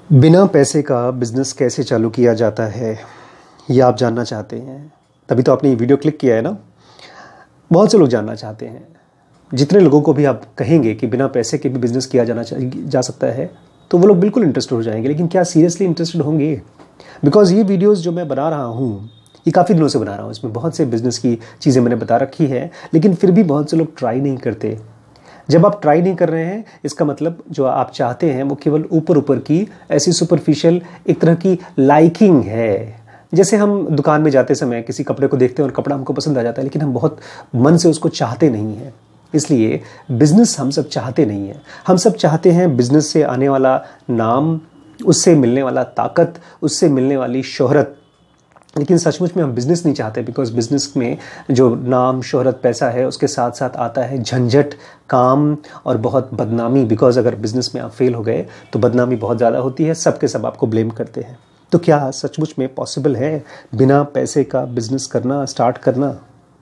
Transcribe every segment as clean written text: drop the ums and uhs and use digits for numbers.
बिना पैसे का बिज़नेस कैसे चालू किया जाता है, ये आप जानना चाहते हैं। तभी तो आपने ये वीडियो क्लिक किया है ना। बहुत से लोग जानना चाहते हैं। जितने लोगों को भी आप कहेंगे कि बिना पैसे के भी बिज़नेस किया जा सकता है, तो वो लोग बिल्कुल इंटरेस्टेड हो जाएंगे। लेकिन क्या सीरियसली इंटरेस्टेड होंगे? बिकॉज ये वीडियोज़ जो मैं बना रहा हूँ, ये काफ़ी दिनों से बना रहा हूँ। इसमें बहुत से बिज़नेस की चीज़ें मैंने बता रखी है, लेकिन फिर भी बहुत से लोग ट्राई नहीं करते। जब आप ट्राई नहीं कर रहे हैं, इसका मतलब जो आप चाहते हैं वो केवल ऊपर ऊपर की ऐसी सुपरफिशियल एक तरह की लाइकिंग है। जैसे हम दुकान में जाते समय किसी कपड़े को देखते हैं और कपड़ा हमको पसंद आ जाता है, लेकिन हम बहुत मन से उसको चाहते नहीं हैं। इसलिए बिजनेस हम सब चाहते नहीं हैं। हम सब चाहते हैं बिजनेस से आने वाला नाम, उससे मिलने वाला ताकत, उससे मिलने वाली शोहरत। लेकिन सचमुच में हम बिज़नेस नहीं चाहते, बिकॉज बिज़नेस में जो नाम, शोहरत, पैसा है, उसके साथ साथ आता है झंझट, काम और बहुत बदनामी। बिकॉज अगर बिज़नेस में आप फेल हो गए तो बदनामी बहुत ज़्यादा होती है, सबके सब आपको ब्लेम करते हैं। तो क्या सचमुच में पॉसिबल है बिना पैसे का बिज़नेस करना, स्टार्ट करना?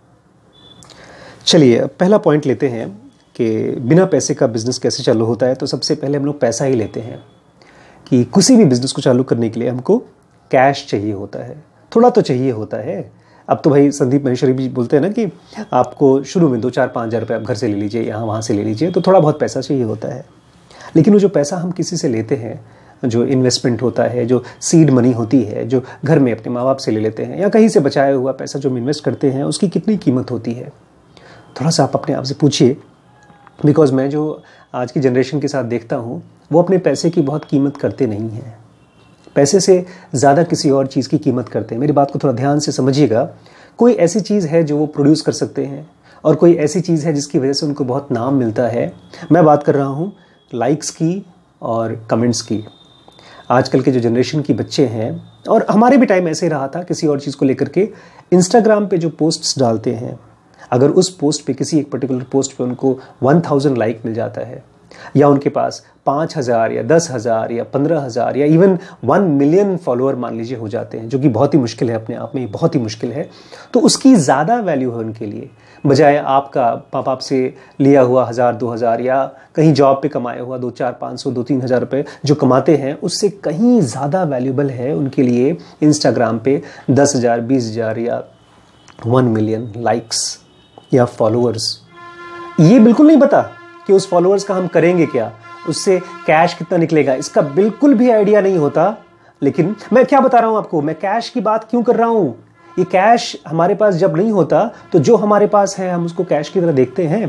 चलिए पहला पॉइंट लेते हैं कि बिना पैसे का बिज़नेस कैसे चालू होता है। तो सबसे पहले हम लोग पैसा ही लेते हैं कि किसी भी बिज़नेस को चालू करने के लिए हमको कैश चाहिए होता है, थोड़ा तो चाहिए होता है। अब तो भाई संदीप महेश्वरी भी बोलते हैं ना कि आपको शुरू में 2-4-5 हज़ार रुपये आप घर से ले लीजिए, यहाँ वहाँ से ले लीजिए, तो थोड़ा बहुत पैसा चाहिए होता है। लेकिन वो जो पैसा हम किसी से लेते हैं, जो इन्वेस्टमेंट होता है, जो सीड मनी होती है, जो घर में अपने माँ बाप से ले लेते हैं, या कहीं से बचाया हुआ पैसा जो हम इन्वेस्ट करते हैं, उसकी कितनी कीमत होती है? थोड़ा सा आप अपने आप से पूछिए। बिकॉज मैं जो आज की जनरेशन के साथ देखता हूँ, वो अपने पैसे की बहुत कीमत करते नहीं हैं। पैसे से ज़्यादा किसी और चीज़ की कीमत करते हैं। मेरी बात को थोड़ा ध्यान से समझिएगा। कोई ऐसी चीज़ है जो वो प्रोड्यूस कर सकते हैं, और कोई ऐसी चीज़ है जिसकी वजह से उनको बहुत नाम मिलता है। मैं बात कर रहा हूँ लाइक्स की और कमेंट्स की। आजकल के जो जनरेशन की बच्चे हैं, और हमारे भी टाइम ऐसे ही रहा था, किसी और चीज़ को लेकर के इंस्टाग्राम पे जो पोस्ट्स डालते हैं, अगर उस पोस्ट पे, किसी एक पर्टिकुलर पोस्ट पे उनको 1000 लाइक मिल जाता है, या उनके पास 5000 या 10,000 या 15,000 या इवन 1 मिलियन फॉलोअर मान लीजिए हो जाते हैं, जो कि बहुत ही मुश्किल है, अपने आप में बहुत ही मुश्किल है, तो उसकी ज़्यादा वैल्यू है उनके लिए, बजाय आपका माँ बाप से लिया हुआ 1000-2000 या कहीं जॉब पे कमाया हुआ 2-4-500 2-3 हज़ार रुपये जो कमाते हैं, उससे कहीं ज़्यादा वैल्यूबल है उनके लिए इंस्टाग्राम पे 10,000, 20,000 या 1 मिलियन लाइक्स या फॉलोअर्स। ये बिल्कुल नहीं पता कि उस फॉलोअर्स का हम करेंगे क्या, उससे कैश कितना निकलेगा, इसका बिल्कुल भी आइडिया नहीं होता। लेकिन मैं क्या बता रहा हूं आपको, मैं कैश की बात क्यों कर रहा हूं? ये कैश हमारे पास जब नहीं होता तो जो हमारे पास है हम उसको कैश की तरह देखते हैं।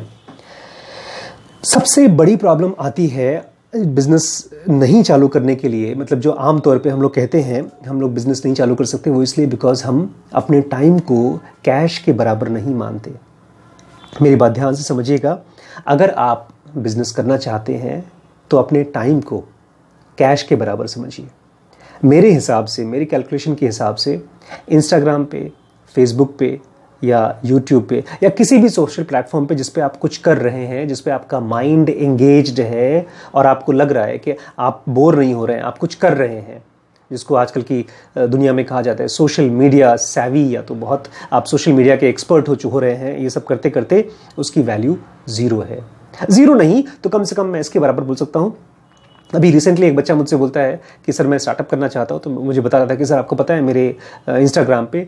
सबसे बड़ी प्रॉब्लम आती है बिजनेस नहीं चालू करने के लिए, मतलब जो आम तौर पे हम लोग कहते हैं हम लोग बिजनेस नहीं चालू कर सकते, वो इसलिए बिकॉज हम अपने टाइम को कैश के बराबर नहीं मानते। मेरी बात ध्यान से समझिएगा। अगर आप बिजनेस करना चाहते हैं तो अपने टाइम को कैश के बराबर समझिए। मेरे हिसाब से, मेरी कैलकुलेशन के हिसाब से, इंस्टाग्राम पे, फेसबुक पे या यूट्यूब पे या किसी भी सोशल प्लेटफॉर्म पे जिस पे आप कुछ कर रहे हैं, जिस पे आपका माइंड एंगेज्ड है और आपको लग रहा है कि आप बोर नहीं हो रहे हैं, आप कुछ कर रहे हैं, जिसको आजकल की दुनिया में कहा जाता है सोशल मीडिया सैवी, या तो बहुत आप सोशल मीडिया के एक्सपर्ट हो रहे हैं, ये सब करते करते उसकी वैल्यू ज़ीरो है। ज़ीरो नहीं तो कम से कम मैं इसके बराबर बोल सकता हूँ। अभी रिसेंटली एक बच्चा मुझसे बोलता है कि सर मैं स्टार्टअप करना चाहता हूँ, तो मुझे बता रहा था कि सर आपको पता है मेरे इंस्टाग्राम पे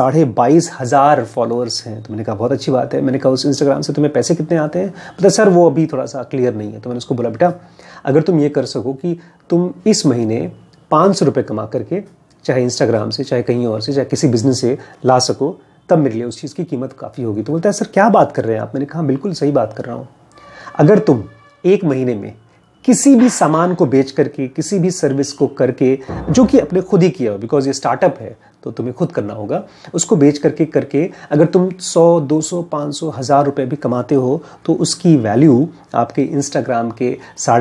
22,500 फॉलोअर्स हैं। तो मैंने कहा बहुत अच्छी बात है। मैंने कहा उस इंस्टाग्राम से तुम्हें पैसे कितने आते हैं? मतलब सर वो अभी थोड़ा सा क्लियर नहीं है। तो मैंने उसको बोला बेटा, अगर तुम ये कर सको कि तुम इस महीने 500 रुपये कमा करके, चाहे इंस्टाग्राम से, चाहे कहीं और से, चाहे किसी बिजनेस से ला सको, तब मेरे लिए उस चीज़ की कीमत काफ़ी होगी। तो बोलता है सर क्या बात कर रहे हैं आप? मैंने कहा बिल्कुल सही बात कर रहा हूँ। अगर तुम एक महीने में किसी भी सामान को बेच करके, किसी भी सर्विस को करके, जो कि अपने खुद ही किया हो, बिकॉज ये स्टार्टअप है तो तुम्हें खुद करना होगा, उसको बेच करके अगर तुम 100, 200, 500, 1000 रुपये भी कमाते हो, तो उसकी वैल्यू आपके इंस्टाग्राम के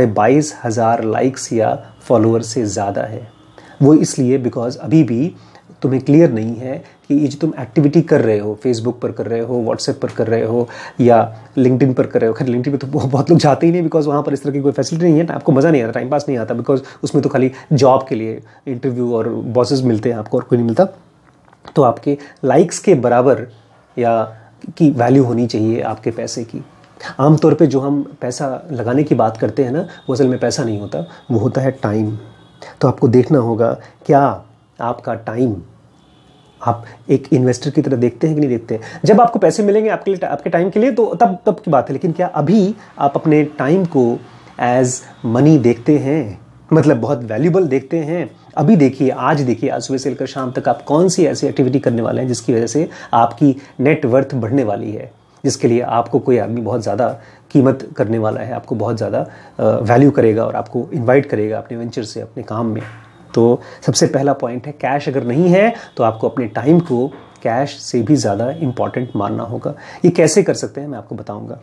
22,500 लाइक्स या फॉलोअर से ज़्यादा है। वो इसलिए बिकॉज अभी भी तुम्हें क्लियर नहीं है कि ये जो तुम एक्टिविटी कर रहे हो, फेसबुक पर कर रहे हो, व्हाट्सएप पर कर रहे हो, या लिंक्डइन पर कर रहे हो। खैर लिंक्डइन पे तो बहुत लोग जाते ही नहीं, बिकॉज वहाँ पर इस तरह की कोई फैसिलिटी नहीं है, आपको मज़ा नहीं आता, टाइम पास नहीं आता, बिकॉज उसमें तो खाली जॉब के लिए इंटरव्यू और बॉसेस मिलते हैं आपको, और कोई नहीं मिलता। तो आपके लाइक्स के बराबर या की वैल्यू होनी चाहिए आपके पैसे की। आमतौर पे जो हम पैसा लगाने की बात करते हैं ना, वो असल में पैसा नहीं होता, वो होता है टाइम। तो आपको देखना होगा क्या आपका टाइम आप एक इन्वेस्टर की तरह देखते हैं कि नहीं देखते। जब आपको पैसे मिलेंगे आपके टाइम के लिए तो तब की बात है, लेकिन क्या अभी आप अपने टाइम को एज मनी देखते हैं, मतलब बहुत वैल्यूबल देखते हैं? अभी देखिए, आज सुबह से लेकर शाम तक आप कौन सी ऐसी एक्टिविटी करने वाले हैं जिसकी वजह से आपकी नेट वर्थ बढ़ने वाली है, जिसके लिए आपको कोई आदमी बहुत ज़्यादा कीमत करने वाला है, आपको बहुत ज़्यादा वैल्यू करेगा और आपको इनवाइट करेगा अपने वेंचर से, अपने काम में। तो सबसे पहला पॉइंट है, कैश अगर नहीं है तो आपको अपने टाइम को कैश से भी ज़्यादा इंपॉर्टेंट मानना होगा। ये कैसे कर सकते हैं मैं आपको बताऊंगा।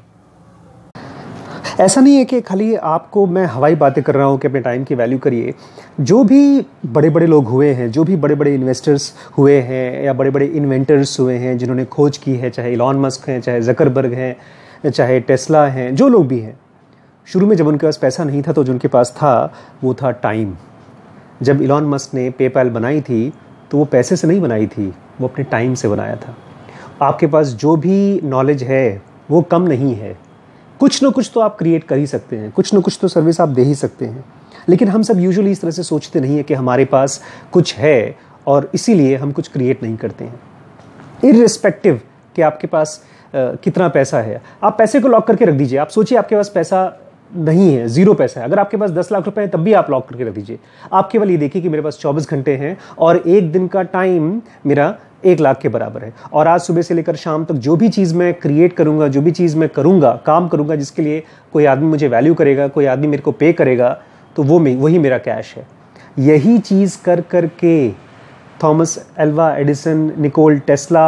ऐसा नहीं है कि खाली आपको मैं हवाई बातें कर रहा हूँ कि अपने टाइम की वैल्यू करिए। जो भी बड़े बड़े लोग हुए हैं, जो भी बड़े बड़े इन्वेस्टर्स हुए हैं या बड़े बड़े इन्वेंटर्स हुए हैं जिन्होंने खोज की है, चाहे इलॉन मस्क हैं, चाहे ज़करबर्ग हैं, चाहे टेस्ला हैं, जो लोग भी हैं, शुरू में जब उनके पास पैसा नहीं था तो जो उनके पास था वो था टाइम। जब इलॉन मस्क ने पेपैल बनाई थी तो वो पैसे से नहीं बनाई थी, वो अपने टाइम से बनाया था। आपके पास जो भी नॉलेज है वो कम नहीं है, कुछ ना कुछ तो आप क्रिएट कर ही सकते हैं, कुछ ना कुछ तो सर्विस आप दे ही सकते हैं। लेकिन हम सब यूजुअली इस तरह से सोचते नहीं है कि हमारे पास कुछ है और इसीलिए हम कुछ क्रिएट नहीं करते हैं। इर्रिस्पेक्टिव कि आपके पास कितना पैसा है, आप पैसे को लॉक करके रख दीजिए। आप सोचिए आपके पास पैसा नहीं है, ज़ीरो पैसा है, अगर आपके पास 10 लाख रुपए है तब भी आप लॉक करके रख दीजिए। आप केवल ये देखिए कि मेरे पास 24 घंटे हैं और एक दिन का टाइम मेरा 1 लाख के बराबर है, और आज सुबह से लेकर शाम तक जो भी चीज़ मैं क्रिएट करूंगा, जो भी चीज़ मैं करूंगा, काम करूंगा, जिसके लिए कोई आदमी मुझे वैल्यू करेगा, कोई आदमी मेरे को पे करेगा, तो वही मेरा कैश है। यही चीज़ कर करके Thomas Alva Edison, Nikola Tesla,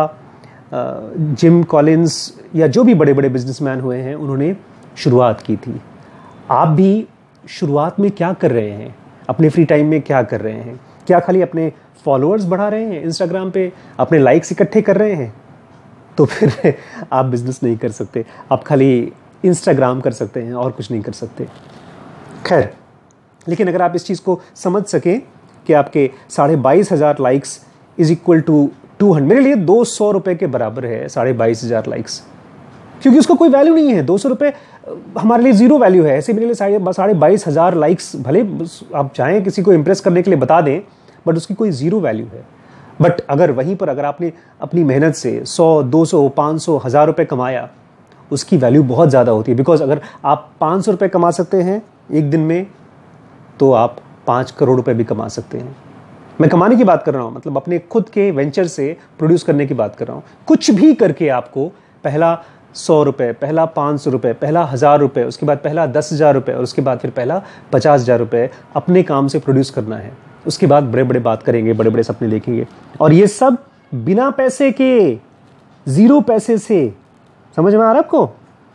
Jim Collins या जो भी बड़े बड़े बिजनेसमैन हुए हैं, उन्होंने शुरुआत की थी। आप भी शुरुआत में क्या कर रहे हैं, अपने फ्री टाइम में क्या कर रहे हैं? क्या खाली अपने फॉलोअर्स बढ़ा रहे हैं इंस्टाग्राम पे, अपने लाइक्स इकट्ठे कर रहे हैं? तो फिर आप बिजनेस नहीं कर सकते, आप खाली इंस्टाग्राम कर सकते हैं और कुछ नहीं कर सकते। खैर, लेकिन अगर आप इस चीज़ को समझ सकें कि आपके 22,500 लाइक्स इज इक्वल टू 200, मेरे लिए 200 रुपये के बराबर है 22,500 लाइक्स, क्योंकि उसका कोई वैल्यू नहीं है। 200 रुपये हमारे लिए ज़ीरो वैल्यू है। ऐसे मेरे लिए 22,500 लाइक्स भले आप चाहें किसी को इम्प्रेस करने के लिए बता दें, बट उसकी कोई ज़ीरो वैल्यू है। बट अगर वहीं पर अगर आपने अपनी मेहनत से 100, 200, 500, 1000 रुपये कमाया, उसकी वैल्यू बहुत ज़्यादा होती है। बिकॉज अगर आप 500 रुपये कमा सकते हैं एक दिन में, तो आप 5 करोड़ रुपये भी कमा सकते हैं। मैं कमाने की बात कर रहा हूँ, मतलब अपने खुद के वेंचर से प्रोड्यूस करने की बात कर रहा हूँ। कुछ भी करके आपको पहला 100 रुपये, पहला 500 रुपये, पहला 1000 रुपये, उसके बाद पहला 10,000 रुपये और उसके बाद फिर पहला 50,000 रुपये अपने काम से प्रोड्यूस करना है। उसके बाद बड़े बड़े बात करेंगे, बड़े बड़े सपने देखेंगे, और ये सब बिना पैसे के, ज़ीरो पैसे से। समझ में आ रहा है आपको?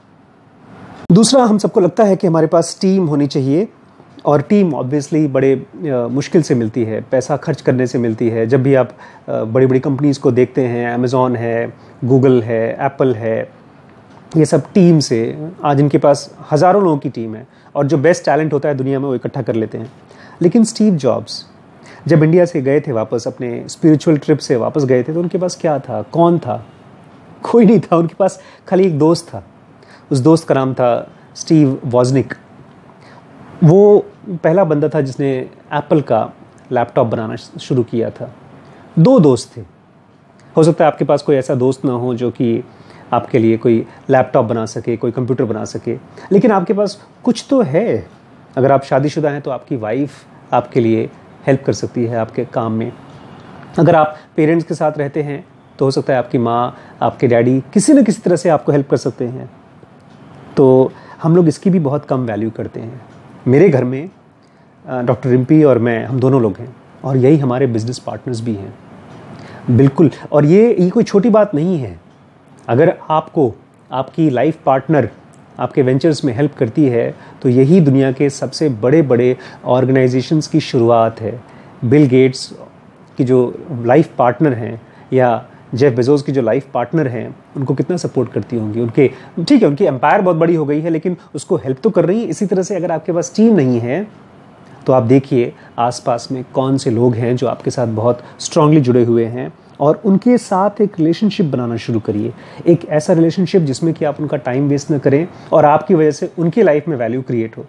दूसरा, हम सबको लगता है कि हमारे पास टीम होनी चाहिए, और टीम ऑब्वियसली बड़े मुश्किल से मिलती है, पैसा खर्च करने से मिलती है। जब भी आप बड़ी बड़ी कंपनीज़ को देखते हैं, अमेज़ॉन है, गूगल है, एप्पल है, ये सब टीम से, आज इनके पास हज़ारों लोगों की टीम है और जो बेस्ट टैलेंट होता है दुनिया में वो इकट्ठा कर लेते हैं। लेकिन स्टीव जॉब्स जब इंडिया से गए थे वापस, अपने स्पिरिचुअल ट्रिप से वापस गए थे, तो उनके पास क्या था? कौन था? कोई नहीं था। उनके पास खाली एक दोस्त था। उस दोस्त का नाम था स्टीव वॉजनिक। वो पहला बंदा था जिसने एप्पल का लैपटॉप बनाना शुरू किया था। 2 दोस्त थे। हो सकता है आपके पास कोई ऐसा दोस्त ना हो जो कि आपके लिए कोई लैपटॉप बना सके, कोई कंप्यूटर बना सके, लेकिन आपके पास कुछ तो है। अगर आप शादीशुदा हैं तो आपकी वाइफ आपके लिए हेल्प कर सकती है आपके काम में। अगर आप पेरेंट्स के साथ रहते हैं तो हो सकता है आपकी माँ, आपके डैडी किसी न किसी तरह से आपको हेल्प कर सकते हैं। तो हम लोग इसकी भी बहुत कम वैल्यू करते हैं। मेरे घर में डॉक्टर रिम्पी और मैं, हम दोनों लोग हैं, और यही हमारे बिजनेस पार्टनर्स भी हैं। बिल्कुल, और ये कोई छोटी बात नहीं है। अगर आपको आपकी लाइफ पार्टनर आपके वेंचर्स में हेल्प करती है तो यही दुनिया के सबसे बड़े बड़े ऑर्गेनाइजेशंस की शुरुआत है। बिल गेट्स की जो लाइफ पार्टनर हैं, या जेफ बेजोस की जो लाइफ पार्टनर हैं, उनको कितना सपोर्ट करती होंगी। उनके, ठीक है, उनकी एम्पायर बहुत बड़ी हो गई है, लेकिन उसको हेल्प तो कर रही है। इसी तरह से अगर आपके पास टीम नहीं है तो आप देखिए आसपास में कौन से लोग हैं जो आपके साथ बहुत स्ट्रांगली जुड़े हुए हैं, और उनके साथ एक रिलेशनशिप बनाना शुरू करिए। एक ऐसा रिलेशनशिप जिसमें कि आप उनका टाइम वेस्ट न करें और आपकी वजह से उनकी लाइफ में वैल्यू क्रिएट हो।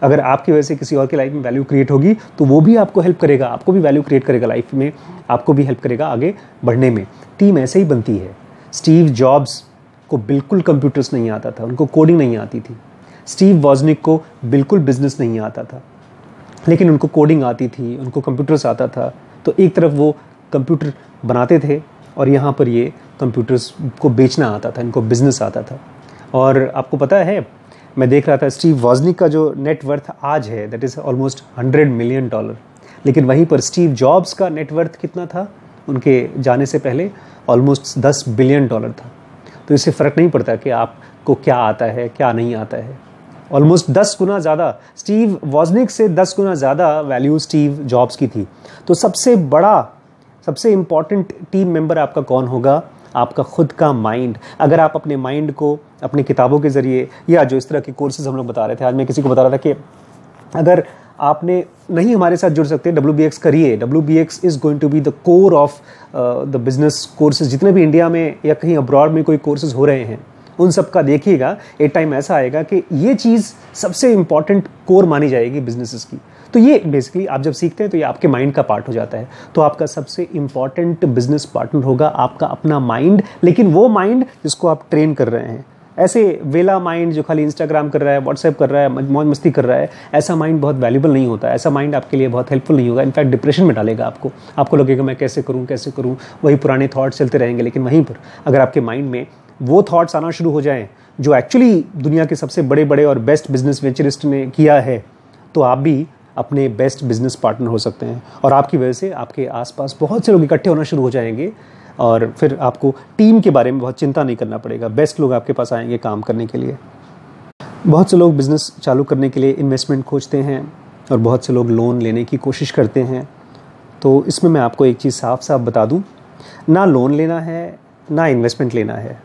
अगर आपकी वजह से किसी और की लाइफ में वैल्यू क्रिएट होगी तो वो भी आपको हेल्प करेगा, आपको भी वैल्यू क्रिएट करेगा लाइफ में, आपको भी हेल्प करेगा आगे बढ़ने में। टीम ऐसे ही बनती है। स्टीव जॉब्स को बिल्कुल कंप्यूटर्स नहीं आता था, उनको कोडिंग नहीं आती थी। स्टीव वॉजनिक को बिल्कुल बिजनेस नहीं आता था, लेकिन उनको कोडिंग आती थी, उनको कंप्यूटर्स आता था। तो एक तरफ वो कंप्यूटर बनाते थे और यहाँ पर ये कंप्यूटर्स को बेचना आता था, इनको बिजनेस आता था। और आपको पता है, मैं देख रहा था स्टीव वॉजनिक का जो नेटवर्थ आज है दैट इज़ ऑलमोस्ट $100 मिलियन, लेकिन वहीं पर स्टीव जॉब्स का नेटवर्थ कितना था उनके जाने से पहले? ऑलमोस्ट $10 बिलियन था। तो इससे फ़र्क नहीं पड़ता कि आपको क्या आता है क्या नहीं आता है। ऑलमोस्ट 10 गुना ज़्यादा, स्टीव वॉजनिक से 10 गुना ज़्यादा वैल्यू स्टीव जॉब्स की थी। तो सबसे बड़ा, सबसे इम्पॉर्टेंट टीम मेंबर आपका कौन होगा? आपका खुद का माइंड। अगर आप अपने माइंड को अपनी किताबों के ज़रिए या जो इस तरह के कोर्सेज हम लोग बता रहे थे, आज मैं किसी को बता रहा था कि अगर आपने नहीं हमारे साथ जुड़ सकते, WBX करिए। WBX is going to be the core of the business courses. जितने भी इंडिया में या कहीं अब्रॉड में कोई कोर्सेज हो रहे हैं उन सब का देखिएगा। एक टाइम ऐसा आएगा कि ये चीज़ सबसे इम्पॉर्टेंट कोर मानी जाएगी बिजनेसेस की। तो ये बेसिकली आप जब सीखते हैं तो ये आपके माइंड का पार्ट हो जाता है। तो आपका सबसे इम्पॉर्टेंट बिजनेस पार्टनर होगा आपका अपना माइंड, लेकिन वो माइंड जिसको आप ट्रेन कर रहे हैं। ऐसे वेला माइंड जो खाली इंस्टाग्राम कर रहा है, व्हाट्सएप कर रहा है, मौज मस्ती कर रहा है, ऐसा माइंड बहुत वैल्यूबल नहीं होता। ऐसा माइंड आपके लिए बहुत हेल्पफुल नहीं होगा। इनफैक्ट डिप्रेशन में डालेगा आपको लगेगा मैं कैसे करूँ, वही पुराने थॉट्स चलते रहेंगे। लेकिन वहीं पर अगर आपके माइंड में वो थॉट्स आना शुरू हो जाएं जो एक्चुअली दुनिया के सबसे बड़े बड़े और बेस्ट बिजनेस वेंचरिस्ट ने किया है, तो आप भी अपने बेस्ट बिजनेस पार्टनर हो सकते हैं। और आपकी वजह से आपके आसपास बहुत से लोग इकट्ठे होना शुरू हो जाएंगे और फिर आपको टीम के बारे में बहुत चिंता नहीं करना पड़ेगा। बेस्ट लोग आपके पास आएंगे काम करने के लिए। बहुत से लोग बिज़नेस चालू करने के लिए इन्वेस्टमेंट खोजते हैं और बहुत से लोग लोन लेने की कोशिश करते हैं। तो इसमें मैं आपको एक चीज़ साफ साफ बता दूं, ना लोन लेना है ना इन्वेस्टमेंट लेना है।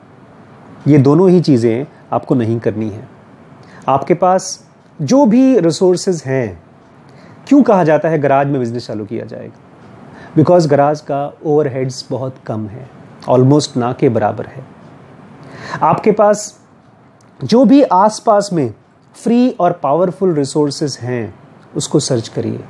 ये दोनों ही चीज़ें आपको नहीं करनी है। आपके पास जो भी रिसोर्सेज हैं, क्यों कहा जाता है गराज में बिजनेस चालू किया जाएगा? बिकॉज गराज का ओवरहेड्स बहुत कम है, ऑलमोस्ट ना के बराबर है। आपके पास जो भी आसपास में फ्री और पावरफुल रिसोर्सेज हैं उसको सर्च करिए।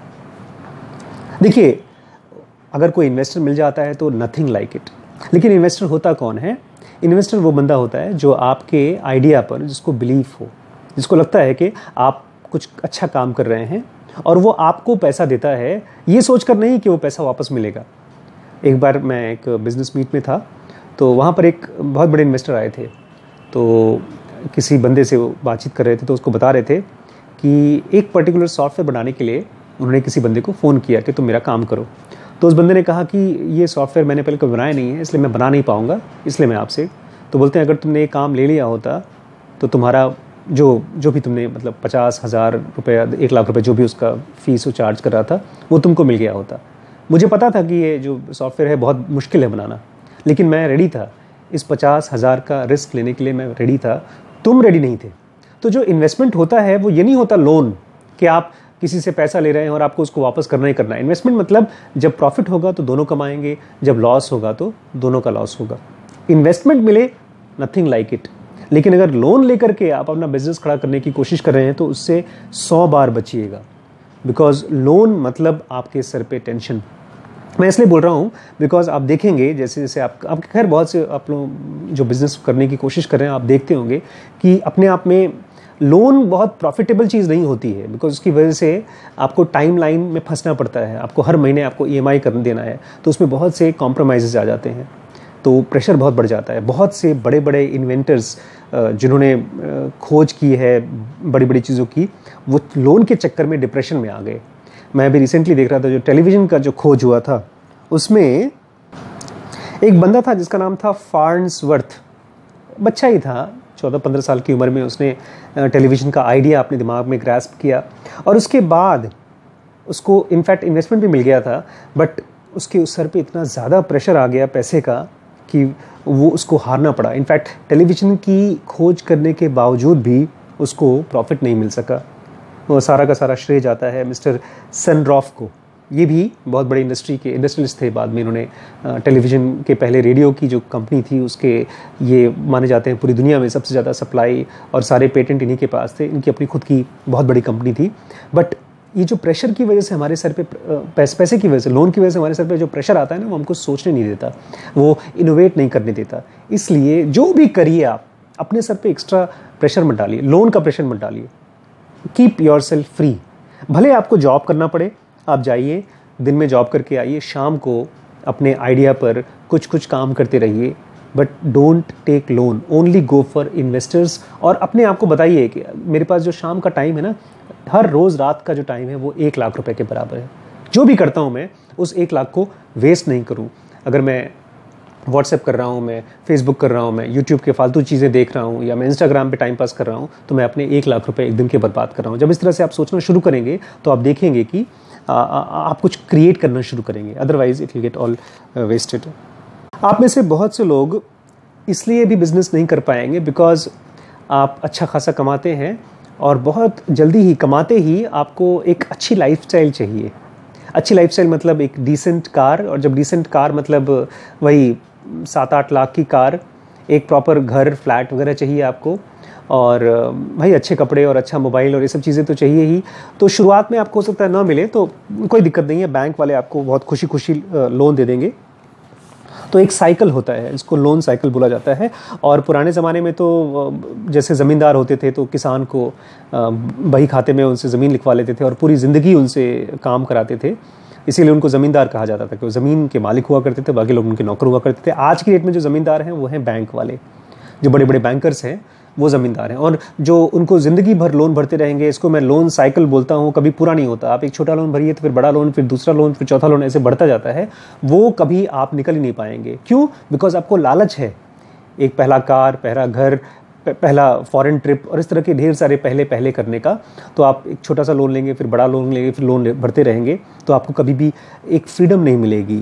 देखिए, अगर कोई इन्वेस्टर मिल जाता है तो नथिंग लाइक इट। लेकिन इन्वेस्टर होता कौन है? इन्वेस्टर वो बंदा होता है जो आपके आइडिया पर, जिसको बिलीफ हो, जिसको लगता है कि आप कुछ अच्छा काम कर रहे हैं और वो आपको पैसा देता है ये सोचकर नहीं कि वो पैसा वापस मिलेगा। एक बार मैं एक बिज़नेस मीट में था तो वहाँ पर एक बहुत बड़े इन्वेस्टर आए थे। तो किसी बंदे से वो बातचीत कर रहे थे तो उसको बता रहे थे कि एक पर्टिकुलर सॉफ्टवेयर बनाने के लिए उन्होंने किसी बंदे को फ़ोन किया कि तुम मेरा काम करो। तो उस बंदे ने कहा कि ये सॉफ्टवेयर मैंने पहले कभी बनाया नहीं है, इसलिए मैं बना नहीं पाऊँगा, इसलिए मैं आपसे। तो बोलते हैं अगर तुमने ये काम ले लिया होता तो तुम्हारा जो भी तुमने मतलब 50,000 रुपये, 1 लाख रुपये जो भी उसका फ़ीस वो चार्ज कर रहा था वो तुमको मिल गया होता। मुझे पता था कि ये जो सॉफ्टवेयर है बहुत मुश्किल है बनाना, लेकिन मैं रेडी था, इस 50,000 का रिस्क लेने के लिए मैं रेडी था, तुम रेडी नहीं थे। तो जो इन्वेस्टमेंट होता है वो ये नहीं होता लोन कि आप किसी से पैसा ले रहे हैं और आपको उसको वापस करना ही करना है। इन्वेस्टमेंट मतलब जब प्रॉफिट होगा तो दोनों कमाएंगे, जब लॉस होगा तो दोनों का लॉस होगा। इन्वेस्टमेंट मिले, नथिंग लाइक इट। लेकिन अगर लोन लेकर के आप अपना बिजनेस खड़ा करने की कोशिश कर रहे हैं तो उससे 100 बार बचिएगा। बिकॉज लोन मतलब आपके सर पे टेंशन। मैं इसलिए बोल रहा हूँ बिकॉज आप देखेंगे जैसे जैसे आपके खैर बहुत से आप लोग जो बिज़नेस करने की कोशिश कर रहे हैं आप देखते होंगे कि अपने आप में लोन बहुत प्रॉफिटेबल चीज़ नहीं होती है। बिकॉज उसकी वजह से आपको टाइम लाइन में फंसना पड़ता है, आपको हर महीने आपको EMI कर देना है, तो उसमें बहुत से कॉम्प्रोमाइज़ आ जाते हैं, तो प्रेशर बहुत बढ़ जाता है। बहुत से बड़े बड़े इन्वेंटर्स जिन्होंने खोज की है बड़ी बड़ी चीज़ों की, वो लोन के चक्कर में डिप्रेशन में आ गए। मैं अभी रिसेंटली देख रहा था जो टेलीविज़न का जो खोज हुआ था उसमें एक बंदा था जिसका नाम था फार्न्सवर्थ। बच्चा ही था, 14-15 साल की उम्र में उसने टेलीविज़न का आइडिया अपने दिमाग में ग्रास्प किया और उसके बाद उसको इनफैक्ट इन्वेस्टमेंट भी मिल गया था, बट उसके उस सर पे इतना ज़्यादा प्रेशर आ गया पैसे का कि वो उसको हारना पड़ा। इनफैक्ट टेलीविज़न की खोज करने के बावजूद भी उसको प्रॉफिट नहीं मिल सका। वो सारा का सारा श्रेय जाता है मिस्टर सनरॉफ को। ये भी बहुत बड़े इंडस्ट्रियलिस्ट थे। बाद में इन्होंने टेलीविज़न के पहले रेडियो की जो कंपनी थी उसके ये माने जाते हैं पूरी दुनिया में सबसे ज़्यादा सप्लाई और सारे पेटेंट इन्हीं के पास थे। इनकी अपनी खुद की बहुत बड़ी कंपनी थी। बट ये जो प्रेशर की वजह से हमारे सर पे पैसे की वजह से, लोन की वजह से हमारे सर पे जो प्रेशर आता है ना, वो हमको सोचने नहीं देता, वो इनोवेट नहीं करने देता। इसलिए जो भी करिए आप अपने सर पे एक्स्ट्रा प्रेशर मत डालिए, लोन का प्रेशर मत डालिए। Keep yourself free. भले आपको जॉब करना पड़े, आप जाइए, दिन में जॉब करके आइए, शाम को अपने आइडिया पर कुछ कुछ काम करते रहिए, but don't take loan, only go for investors. और अपने आप को बताइए कि मेरे पास जो शाम का टाइम है ना, हर रोज़ रात का जो टाइम है वो 1 लाख रुपए के बराबर है। जो भी करता हूँ मैं उस 1 लाख को वेस्ट नहीं करूँ। अगर मैं व्हाट्सएप कर रहा हूँ, मैं फेसबुक कर रहा हूँ, मैं यूट्यूब के फालतू चीज़ें देख रहा हूँ, या मैं इंस्टाग्राम पे टाइम पास कर रहा हूँ, तो मैं अपने 1 लाख रुपए एक दिन के बर्बाद कर रहा हूँ। जब इस तरह से आप सोचना शुरू करेंगे तो आप देखेंगे कि आप कुछ क्रिएट करना शुरू करेंगे, otherwise it will get all wasted. आप में से बहुत से लोग इसलिए भी बिजनेस नहीं कर पाएंगे बिकॉज आप अच्छा खासा कमाते हैं और बहुत जल्दी ही कमाते ही आपको एक अच्छी लाइफस्टाइल चाहिए। अच्छी लाइफस्टाइल मतलब एक डिसेंट कार, और जब डिसेंट कार मतलब वही 7-8 लाख की कार, एक प्रॉपर घर, फ्लैट वगैरह चाहिए आपको, और भाई अच्छे कपड़े और अच्छा मोबाइल और ये सब चीज़ें तो चाहिए ही। तो शुरुआत में आपको हो सकता है ना मिले, तो कोई दिक्कत नहीं है, बैंक वाले आपको बहुत खुशी खुशी लोन दे देंगे। तो एक साइकिल होता है, इसको लोन साइकिल बोला जाता है। और पुराने ज़माने में तो जैसे ज़मींदार होते थे तो किसान को बही खाते में उनसे ज़मीन लिखवा लेते थे और पूरी ज़िंदगी उनसे काम कराते थे, इसीलिए उनको ज़मींदार कहा जाता था कि वो ज़मीन के मालिक हुआ करते थे, बाकी लोग उनके नौकर हुआ करते थे। आज की डेट में जो ज़मींदार हैं वो हैं बैंक वाले, जो बड़े बड़े बैंकर्स हैं वो ज़मींदार हैं, और जो उनको ज़िंदगी भर लोन भरते रहेंगे। इसको मैं लोन साइकिल बोलता हूँ, कभी पूरा नहीं होता। आप एक छोटा लोन भरिए तो फिर बड़ा लोन, फिर दूसरा लोन, फिर चौथा लोन, ऐसे बढ़ता जाता है। वो कभी आप निकल ही नहीं पाएंगे। क्यों? बिकॉज आपको लालच है, एक पहला कार, पहला घर, पहला फॉरेन ट्रिप और इस तरह के ढेर सारे पहले करने का। तो आप एक छोटा सा लोन लेंगे, फिर बड़ा लोन लेंगे, फिर लोन भरते रहेंगे, तो आपको कभी भी एक फ्रीडम नहीं मिलेगी।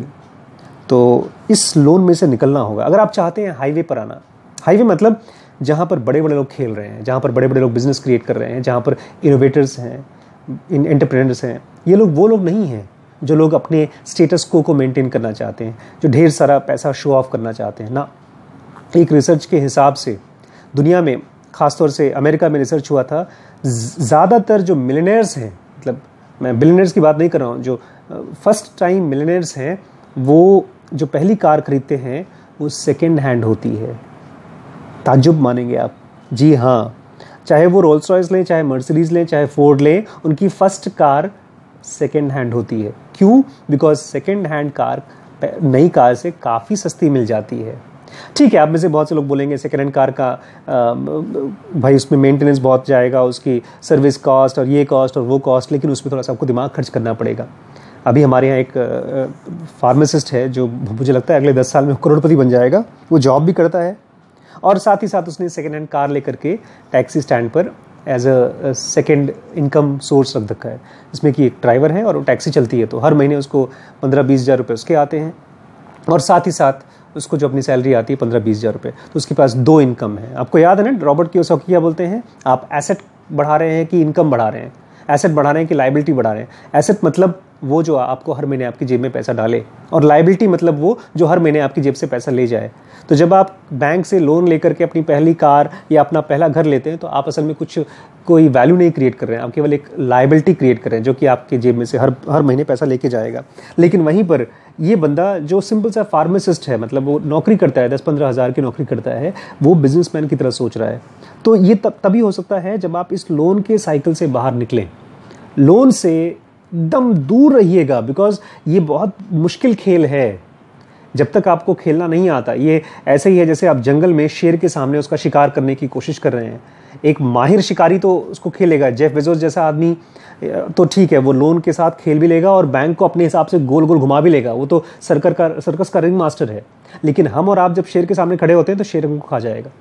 तो इस लोन में से निकलना होगा। अगर आप चाहते हैं हाईवे पर आना, हाईवे मतलब जहाँ पर बड़े बड़े लोग खेल रहे हैं, जहाँ पर बड़े बड़े लोग बिजनेस क्रिएट कर रहे हैं, जहाँ पर इनोवेटर्स हैं, एंटरप्रेन्योर्स हैं, ये लोग वो लोग नहीं हैं जो लोग अपने स्टेटस को मेंटेन करना चाहते हैं, जो ढेर सारा पैसा शो ऑफ करना चाहते हैं ना। एक रिसर्च के हिसाब से दुनिया में, ख़ासतौर से अमेरिका में रिसर्च हुआ था, ज़्यादातर जो मिलियनेयर्स हैं, मतलब मैं बिलियनेयर्स की बात नहीं कर रहा हूँ, जो फर्स्ट टाइम मिलियनेयर्स हैं, वो जो पहली कार खरीदते हैं वो सेकेंड हैंड होती है। ताज्जुब मानेंगे आप, जी हाँ, चाहे वो रोल्स रॉयस लें, चाहे मर्सिडीज़ लें, चाहे फोर्ड लें, उनकी फर्स्ट कार सेकेंड हैंड होती है। क्यों? बिकॉज सेकेंड हैंड कार नई कार से काफ़ी सस्ती मिल जाती है। ठीक है, आप में से बहुत से लोग बोलेंगे सेकेंड हैंड कार का भाई उसमें मेंटेनेंस बहुत जाएगा, उसकी सर्विस कॉस्ट और ये कॉस्ट और वो कॉस्ट, लेकिन उसमें थोड़ा सा आपको दिमाग खर्च करना पड़ेगा। अभी हमारे यहाँ एक फार्मासिस्ट है जो मुझे लगता है अगले 10 साल में करोड़पति बन जाएगा। वो जॉब भी करता है और साथ ही साथ उसने सेकेंड हैंड कार लेकर के टैक्सी स्टैंड पर as a second income source रख रखा है, जिसमें कि एक ड्राइवर है और वो टैक्सी चलती है, तो हर महीने उसको 15-20 हज़ार रुपये उसके आते हैं, और साथ ही साथ उसको जो अपनी सैलरी आती है 15-20 हज़ार रुपये, तो उसके पास 2 इनकम है। आपको याद है ना, रॉबर्ट कियोसाकी क्या बोलते हैं, आप एसेट बढ़ा रहे हैं कि इनकम बढ़ा रहे हैं, एसेट बढ़ा रहे हैं कि लाइबिलिटी बढ़ा रहे हैं। एसेट मतलब वो जो आपको हर महीने आपकी जेब में पैसा डाले, और लाइबिलिटी मतलब वो जो हर महीने आपकी जेब से पैसा ले जाए। तो जब आप बैंक से लोन लेकर के अपनी पहली कार या अपना पहला घर लेते हैं, तो आप असल में कोई वैल्यू नहीं क्रिएट कर रहे हैं, आप केवल एक लाइबिलिटी क्रिएट कर रहे हैं जो कि आपके जेब में से हर महीने पैसा लेके जाएगा। लेकिन वहीं पर ये बंदा जो सिंपल सा फार्मासिस्ट है, मतलब वो नौकरी करता है, 10-15 हज़ार की नौकरी करता है, वो बिजनेसमैन की तरह सोच रहा है। तो ये तभी हो सकता है जब आप इस लोन के साइकिल से बाहर निकलें। लोन से एकदम दूर रहिएगा, बिकॉज ये बहुत मुश्किल खेल है। जब तक आपको खेलना नहीं आता, ये ऐसे ही है जैसे आप जंगल में शेर के सामने उसका शिकार करने की कोशिश कर रहे हैं। एक माहिर शिकारी तो उसको खेलेगा, जेफ बेजोस जैसा आदमी तो ठीक है, वो लोन के साथ खेल भी लेगा और बैंक को अपने हिसाब से गोल गोल घुमा भी लेगा, वो तो सर्कस का रिंग मास्टर है। लेकिन हम और आप जब शेर के सामने खड़े होते हैं तो शेर हमको खा जाएगा।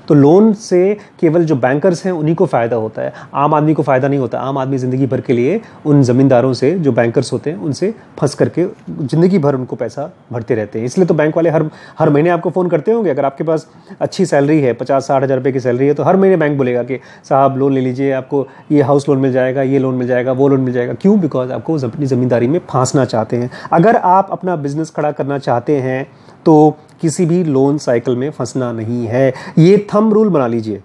तो लोन से केवल जो बैंकर्स हैं उन्हीं को फ़ायदा होता है, आम आदमी को फ़ायदा नहीं होता। आम आदमी ज़िंदगी भर के लिए उन ज़मींदारों से, जो बैंकर्स होते हैं, उनसे फंस करके ज़िंदगी भर उनको पैसा भरते रहते हैं। इसलिए तो बैंक वाले हर महीने आपको फ़ोन करते होंगे। अगर आपके पास अच्छी सैलरी है, 50-60 हज़ार रुपये की सैलरी है, तो हर महीने बैंक बोलेगा कि साहब लोन ले लीजिए, आपको ये हाउस लोन मिल जाएगा, ये लोन मिल जाएगा, वो लोन मिल जाएगा। क्यों? बिकॉज आपको अपनी ज़मींदारी में फांसना चाहते हैं। अगर आप अपना बिजनेस खड़ा करना चाहते हैं तो किसी भी लोन साइकिल में फंसना नहीं है। ये थंब रूल बना लीजिए।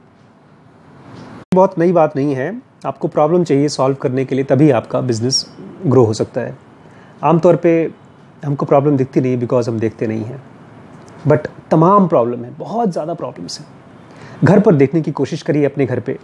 बहुत नई बात नहीं है। आपको प्रॉब्लम चाहिए सॉल्व करने के लिए, तभी आपका बिजनेस ग्रो हो सकता है। आमतौर पे हमको प्रॉब्लम दिखती नहीं बिकॉज हम देखते नहीं हैं, बट तमाम प्रॉब्लम है, बहुत ज़्यादा प्रॉब्लम्स हैं। घर पर देखने की कोशिश करिए, अपने घर पे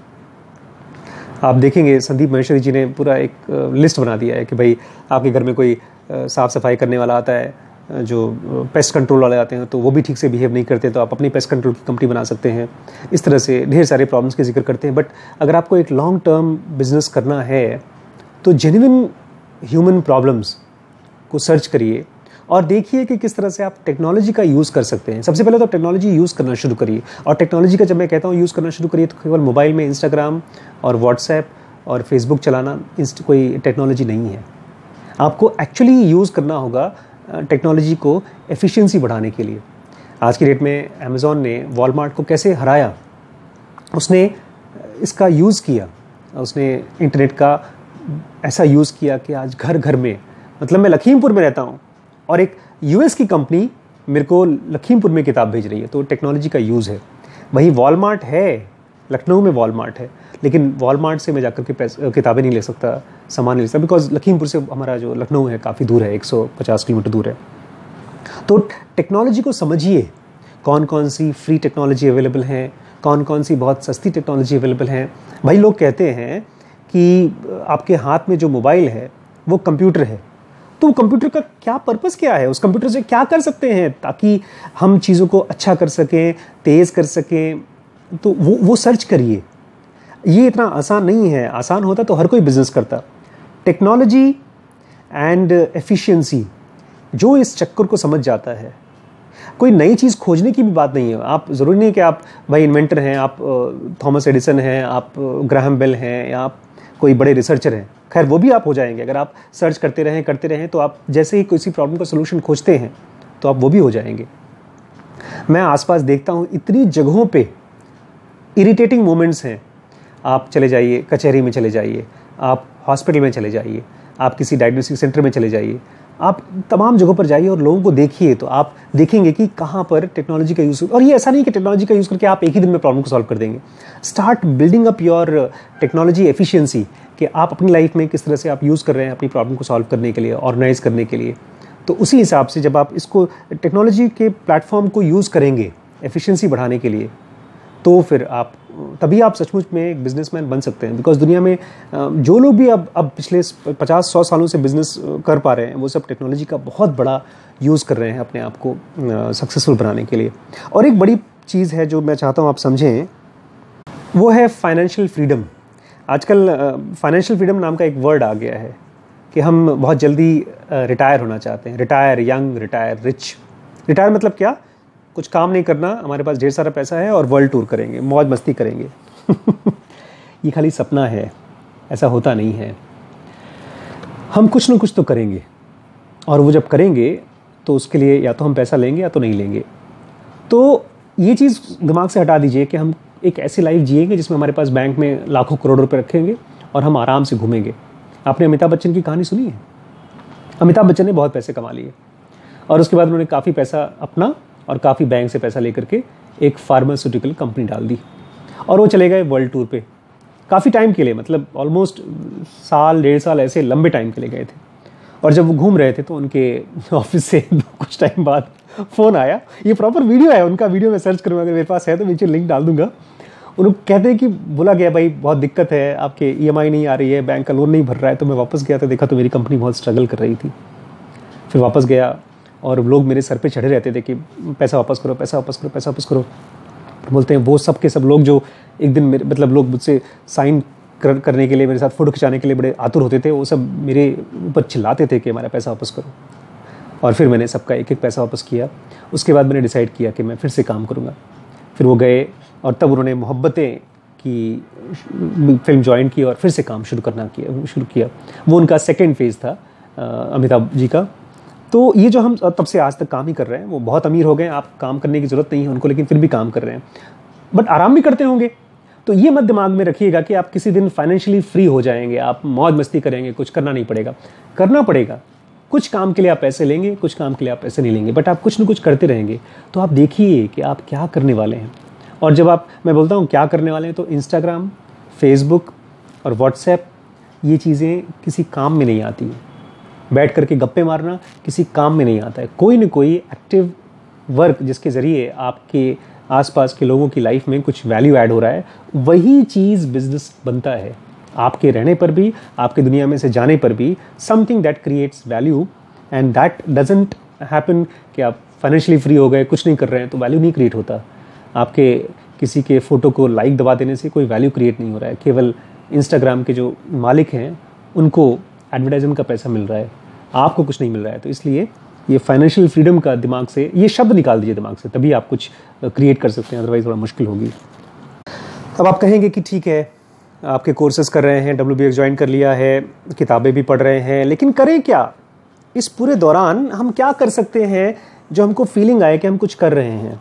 आप देखेंगे संदीप महेश्वरी जी ने पूरा एक लिस्ट बना दिया है कि भाई आपके घर में कोई साफ़ सफाई करने वाला आता है, जो पेस्ट कंट्रोल वाले आते हैं तो वो भी ठीक से बिहेव नहीं करते, तो आप अपनी पेस्ट कंट्रोल की कंपनी बना सकते हैं। इस तरह से ढेर सारे प्रॉब्लम्स के जिक्र करते हैं। बट अगर आपको एक लॉन्ग टर्म बिजनेस करना है तो जेन्युइन ह्यूमन प्रॉब्लम्स को सर्च करिए और देखिए कि किस तरह से आप टेक्नोलॉजी का यूज़ कर सकते हैं। सबसे पहले तो टेक्नोलॉजी यूज़ करना शुरू करिए। और टेक्नोलॉजी का जब मैं कहता हूँ यूज़ करना शुरू करिए, तो केवल मोबाइल में इंस्टाग्राम और व्हाट्सएप और फेसबुक चलाना कोई टेक्नोलॉजी नहीं है। आपको एक्चुअली यूज़ करना होगा टेक्नोलॉजी को एफिशिएंसी बढ़ाने के लिए। आज की डेट में अमेज़ॉन ने वॉलमार्ट को कैसे हराया, उसने इसका यूज़ किया, उसने इंटरनेट का ऐसा यूज़ किया कि आज घर घर में, मतलब मैं लखीमपुर में रहता हूँ और एक यूएस की कंपनी मेरे को लखीमपुर में किताब भेज रही है, तो टेक्नोलॉजी का यूज़ है। वही वॉलमार्ट है, लखनऊ में वॉलमार्ट है, लेकिन वॉलमार्ट से मैं जाकर के किताबें नहीं ले सकता, सामान नहीं ले सकता, बिकॉज लखीमपुर से हमारा जो लखनऊ है काफ़ी दूर है, 150 किलोमीटर दूर है। तो टेक्नोलॉजी को समझिए, कौन कौन सी फ्री टेक्नोलॉजी अवेलेबल है, कौन कौन सी बहुत सस्ती टेक्नोलॉजी अवेलेबल है। भाई लोग कहते हैं कि आपके हाथ में जो मोबाइल है वो कंप्यूटर है, तो कंप्यूटर का क्या पर्पस क्या है, उस कंप्यूटर से क्या कर सकते हैं ताकि हम चीज़ों को अच्छा कर सकें, तेज़ कर सकें, तो वो सर्च करिए। ये इतना आसान नहीं है, आसान होता तो हर कोई बिजनेस करता। टेक्नोलॉजी एंड एफिशिएंसी, जो इस चक्कर को समझ जाता है, कोई नई चीज़ खोजने की भी बात नहीं है। आप ज़रूरी नहीं कि आप भाई इन्वेंटर हैं, आप थॉमस एडिसन हैं, आप ग्राहम बेल हैं, या आप कोई बड़े रिसर्चर हैं। खैर वो भी आप हो जाएंगे अगर आप सर्च करते रहें, तो आप जैसे ही किसी प्रॉब्लम का सोल्यूशन खोजते हैं तो आप वो भी हो जाएंगे। मैं आसपास देखता हूँ इतनी जगहों पे इरिटेटिंग मोमेंट्स हैं। आप चले जाइए, कचहरी में चले जाइए, आप हॉस्पिटल में चले जाइए, आप किसी डायग्नोस्टिक सेंटर में चले जाइए, आप तमाम जगहों पर जाइए और लोगों को देखिए, तो आप देखेंगे कि कहाँ पर टेक्नोलॉजी का यूज़। और ये ऐसा नहीं कि टेक्नोलॉजी का यूज़ करके आप एक ही दिन में प्रॉब्लम को सॉल्व कर देंगे। Start building up your technology efficiency, कि आप अपनी लाइफ में किस तरह से आप यूज़ कर रहे हैं अपनी प्रॉब्लम को सॉल्व करने के लिए, ऑर्गेनाइज करने के लिए। तो उसी हिसाब से जब आप इसको टेक्नोलॉजी के प्लेटफॉर्म को यूज़ करेंगे एफिशिएंसी बढ़ाने के लिए, तो फिर तभी आप सचमुच में एक बिजनेसमैन बन सकते हैं। बिकॉज दुनिया में जो लोग भी अब पिछले 50-100 सालों से बिजनेस कर पा रहे हैं, वो सब टेक्नोलॉजी का बहुत बड़ा यूज़ कर रहे हैं अपने आप को सक्सेसफुल बनाने के लिए। और एक बड़ी चीज़ है जो मैं चाहता हूँ आप समझें, वो है फाइनेंशियल फ्रीडम। आजकल फाइनेंशियल फ्रीडम नाम का एक वर्ड आ गया है कि हम बहुत जल्दी रिटायर होना चाहते हैं। Retire young, retire rich. Retire मतलब क्या? कुछ काम नहीं करना, हमारे पास ढेर सारा पैसा है और वर्ल्ड टूर करेंगे, मौज मस्ती करेंगे। ये खाली सपना है, ऐसा होता नहीं है। हम कुछ ना कुछ तो करेंगे, और वो जब करेंगे तो उसके लिए या तो हम पैसा लेंगे या तो नहीं लेंगे। तो ये चीज़ दिमाग से हटा दीजिए कि हम एक ऐसी लाइफ जिएंगे जिसमें हमारे पास बैंक में लाखों करोड़ रुपए रखेंगे और हम आराम से घूमेंगे। आपने अमिताभ बच्चन की कहानी सुनी है? अमिताभ बच्चन ने बहुत पैसे कमा लिए और उसके बाद उन्होंने काफ़ी पैसा अपना और काफ़ी बैंक से पैसा लेकर के एक फार्मास्यूटिकल कंपनी डाल दी, और वो चले गए वर्ल्ड टूर पे काफ़ी टाइम के लिए, मतलब ऑलमोस्ट साल 1.5 साल ऐसे लंबे टाइम के लिए गए थे। और जब वो घूम रहे थे तो उनके ऑफिस से कुछ टाइम बाद फ़ोन आया। ये प्रॉपर वीडियो है उनका, वीडियो में सर्च करूँगा, अगर मेरे पास है तो नीचे लिंक डाल दूंगा। उन्होंने कहते हैं कि बोला गया भाई बहुत दिक्कत है, आपके EMI नहीं आ रही है, बैंक का लोन नहीं भर रहा है। तो मैं वापस गया तो देखा तो मेरी कंपनी बहुत स्ट्रगल कर रही थी। फिर वापस गया और लोग मेरे सर पे चढ़े रहते थे कि पैसा वापस करो, पैसा वापस करो, पैसा वापस करो। बोलते हैं वो सब के सब लोग जो एक दिन मेरे मतलब लोग मुझसे साइन करने के लिए, मेरे साथ फ़ोटो खिंचाने के लिए बड़े आतुर होते थे, वो सब मेरे ऊपर चिल्लाते थे कि हमारा पैसा वापस करो। और फिर मैंने सबका एक एक पैसा वापस किया। उसके बाद मैंने डिसाइड किया कि मैं फिर से काम करूँगा। फिर वो गए और तब उन्होंने मोहब्बतें की फिल्म ज्वाइन की और फिर से काम शुरू किया। वो उनका सेकेंड फेज़ था अमिताभ जी का। तो ये जो हम तब से आज तक काम ही कर रहे हैं, वो बहुत अमीर हो गए, आप काम करने की ज़रूरत नहीं है उनको, लेकिन फिर भी काम कर रहे हैं, बट आराम भी करते होंगे। तो ये मत दिमाग में रखिएगा कि आप किसी दिन फाइनेंशियली फ्री हो जाएंगे, आप मौज मस्ती करेंगे, कुछ करना नहीं पड़ेगा। करना पड़ेगा, कुछ काम के लिए आप पैसे लेंगे, कुछ काम के लिए आप पैसे नहीं लेंगे, बट आप कुछ न कुछ करते रहेंगे। तो आप देखिए कि आप क्या करने वाले हैं। और जब मैं बोलता हूँ क्या करने वाले हैं, तो इंस्टाग्राम, फेसबुक और व्हाट्सएप, ये चीज़ें किसी काम में नहीं आती हैं। बैठ करके गप्पे मारना किसी काम में नहीं आता है। कोई न कोई एक्टिव वर्क जिसके ज़रिए आपके आसपास के लोगों की लाइफ में कुछ वैल्यू ऐड हो रहा है, वही चीज़ बिजनेस बनता है। आपके रहने पर भी, आपके दुनिया में से जाने पर भी, something that creates value, and that doesn't happen कि आप फाइनेंशियली फ्री हो गए, कुछ नहीं कर रहे हैं तो वैल्यू नहीं क्रिएट होता। आपके किसी के फ़ोटो को लाइक दबा देने से कोई वैल्यू क्रिएट नहीं हो रहा है। केवल इंस्टाग्राम के जो मालिक हैं उनको एडवर्टाइजमेंट का पैसा मिल रहा है, आपको कुछ नहीं मिल रहा है। तो इसलिए ये फाइनेंशियल फ्रीडम का दिमाग से, ये शब्द निकाल दीजिए दिमाग से, तभी आप कुछ क्रिएट कर सकते हैं, अदरवाइज थोड़ा मुश्किल होगी। अब आप कहेंगे कि ठीक है, आपके कोर्सेज कर रहे हैं, WBX ज्वाइन कर लिया है, किताबें भी पढ़ रहे हैं, लेकिन करें क्या? इस पूरे दौरान हम क्या कर सकते हैं जो हमको फीलिंग आए कि हम कुछ कर रहे हैं?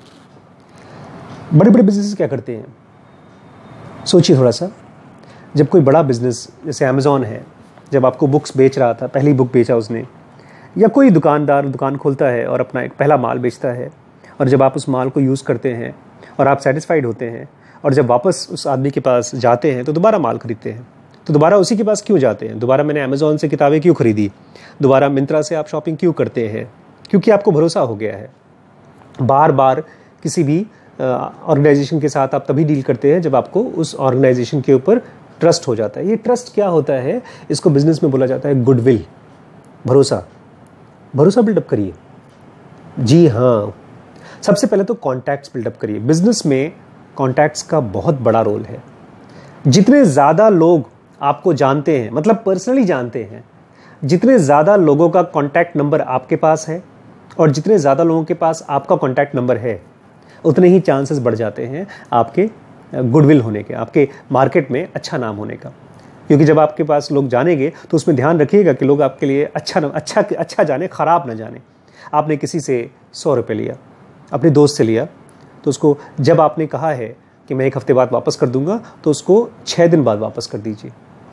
बड़े बड़े बिजनेस क्या करते हैं, सोचिए थोड़ा सा। जब कोई बड़ा बिजनेस जैसे अमेज़ॉन है, जब आपको बुक्स बेच रहा था, पहली बुक बेचा उसने, या कोई दुकानदार दुकान खोलता है और अपना एक पहला माल बेचता है, और जब आप उस माल को यूज़ करते हैं और आप सेटिस्फाइड होते हैं, और जब वापस उस आदमी के पास जाते हैं तो दोबारा माल खरीदते हैं। तो दोबारा उसी के पास क्यों जाते हैं? दोबारा मैंने अमेज़ॉन से किताबें क्यों खरीदी? दोबारा मिंत्रा से आप शॉपिंग क्यों करते हैं? क्योंकि आपको भरोसा हो गया है। बार बार किसी भी ऑर्गेनाइजेशन के साथ आप तभी डील करते हैं जब आपको उस ऑर्गेनाइजेशन के ऊपर ट्रस्ट हो जाता है। ये ट्रस्ट क्या होता है? इसको बिजनेस में बोला जाता है गुडविल, भरोसा। भरोसा बिल्डअप करिए। जी हाँ, सबसे पहले तो कॉन्टैक्ट्स बिल्डअप करिए। बिजनेस में कॉन्टैक्ट्स का बहुत बड़ा रोल है। जितने ज़्यादा लोग आपको जानते हैं, मतलब पर्सनली जानते हैं, जितने ज़्यादा लोगों का कॉन्टैक्ट नंबर आपके पास है और जितने ज़्यादा लोगों के पास आपका कॉन्टैक्ट नंबर है, उतने ही चांसेस बढ़ जाते हैं आपके गुडविल होने के, आपके मार्केट में अच्छा नाम होने का। क्योंकि जब आपके पास लोग जानेंगे तो उसमें ध्यान रखिएगा कि लोग आपके लिए अच्छा जाने, ख़राब ना जाने। आपने किसी से 100 रुपये लिया, अपने दोस्त से लिया, तो उसको जब आपने कहा है कि मैं 1 हफ्ते बाद वापस कर दूंगा, तो उसको 6 दिन बाद वापस कर दीजिए।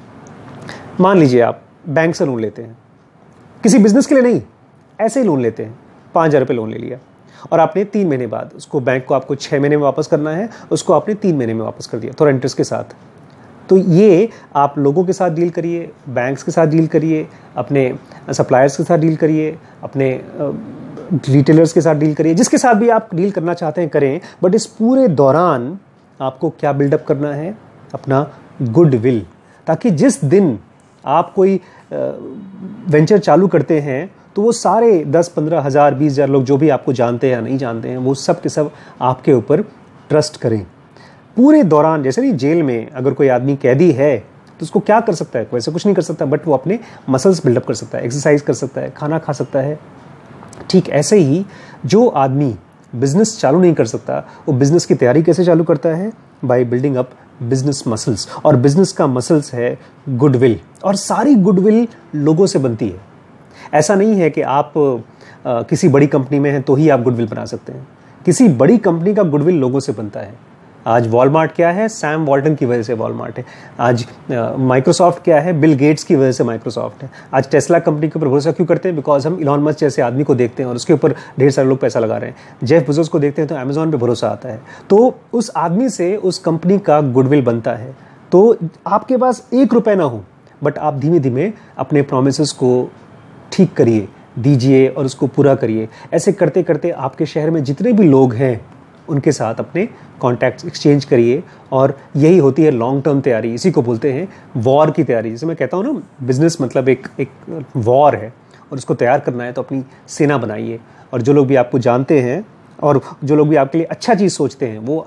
मान लीजिए आप बैंक से लोन लेते हैं, किसी बिजनेस के लिए नहीं, ऐसे ही लोन लेते हैं, 5,000 रुपये लोन ले लिया, और आपने 3 महीने बाद उसको, बैंक को आपको 6 महीने में वापस करना है, उसको आपने 3 महीने में वापस कर दिया, थोड़ा इंटरेस्ट के साथ। तो ये आप लोगों के साथ डील करिए, बैंक्स के साथ डील करिए, अपने सप्लायर्स के साथ डील करिए, अपने रिटेलर्स के साथ डील करिए, जिसके साथ भी आप डील करना चाहते हैं करें। बट इस पूरे दौरान आपको क्या बिल्डअप करना है? अपना गुडविल, ताकि जिस दिन आप कोई वेंचर चालू करते हैं तो वो सारे 10-15 हज़ार 20,000 लोग जो भी आपको जानते हैं या नहीं जानते हैं, वो सब के सब आपके ऊपर ट्रस्ट करें। पूरे दौरान, जैसे नहीं जेल में अगर कोई आदमी कैदी है तो उसको क्या कर सकता है? वैसे कुछ नहीं कर सकता, बट वो अपने मसल्स बिल्डअप कर सकता है, एक्सरसाइज कर सकता है, खाना खा सकता है। ठीक ऐसे ही जो आदमी बिजनेस चालू नहीं कर सकता, वो बिजनेस की तैयारी कैसे चालू करता है? By building up business muscles. और बिजनेस का मसल्स है गुडविल, और सारी गुडविल लोगों से बनती है। ऐसा नहीं है कि आप किसी बड़ी कंपनी में हैं तो ही आप गुडविल बना सकते हैं। किसी बड़ी कंपनी का गुडविल लोगों से बनता है। आज वॉलमार्ट क्या है? सैम वॉल्टन की वजह से वॉलमार्ट है। आज माइक्रोसॉफ्ट क्या है? बिल गेट्स की वजह से माइक्रोसॉफ्ट है। आज टेस्ला कंपनी के ऊपर भरोसा क्यों करते हैं? बिकॉज हम इलॉन मस्क जैसे आदमी को देखते हैं और उसके ऊपर ढेर सारे लोग पैसा लगा रहे हैं। जेफ बेजोस को देखते हैं तो अमेज़ॉन पे भरोसा आता है। तो उस आदमी से उस कंपनी का गुडविल बनता है। तो आपके पास 1 रुपये ना हो, बट आप धीमे धीमे अपने प्रोमिसेस को ठीक करिए, दीजिए और उसको पूरा करिए। ऐसे करते करते आपके शहर में जितने भी लोग हैं उनके साथ अपने कॉन्टैक्ट्स एक्सचेंज करिए, और यही होती है लॉन्ग टर्म तैयारी। इसी को बोलते हैं वॉर की तैयारी। जैसे मैं कहता हूँ ना, बिजनेस मतलब एक वॉर है, और उसको तैयार करना है तो अपनी सेना बनाइए। और जो लोग भी आपको जानते हैं और जो लोग भी आपके लिए अच्छा चीज़ सोचते हैं, वो